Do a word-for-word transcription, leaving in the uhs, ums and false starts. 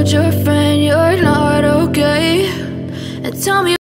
told your friend you're not okay, and tell me